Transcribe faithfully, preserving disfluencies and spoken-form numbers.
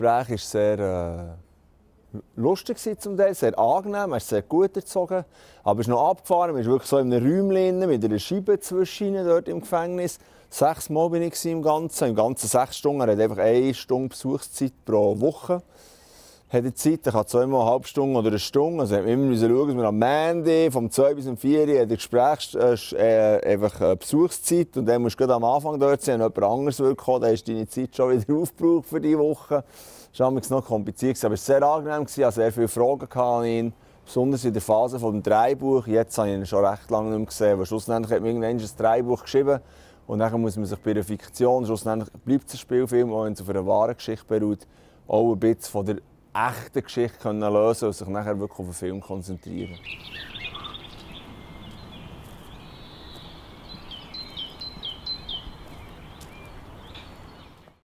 Gespräch war sehr äh, lustig zum Teil, sehr angenehm, er ist sehr gut erzogen. Aber es ist noch abgefahren, man ist wirklich so in einem Räumchen mit einer Scheibe zwischen dort im Gefängnis. Sechs Mal bin ich im Ganzen, im Ganzen sechs Stunden. Er hat einfach eine Stunde Besuchszeit pro Woche. Hat er Zeit, er kann zweimal eine halbe Stunde oder eine Stunde. Also wir müssen immer schauen, dass wir am Montag vom zwei bis um vier Uhr eine Gesprächs äh, einfach eine Besuchszeit. Und dann musst du am Anfang dort sein, wenn jemand anderes will kommen, dann hast du deine Zeit schon wieder aufgebraucht für diese Woche. Das war noch kompliziert, aber es war sehr angenehm. Ich hatte sehr viele Fragen an ihn, besonders in der Phase des Drehbuchs. Jetzt habe ich ihn schon recht lange nicht mehr gesehen, aber schlussendlich hat man irgendwann ein Drehbuch geschrieben. Und dann muss man sich bei der Fiktion, schlussendlich bleibt es ein Spielfilm, auch wenn es auf einer wahren Geschichte beruht, auch ein bisschen von der echten Geschichte können lösen und sich nachher wirklich auf den Film konzentrieren.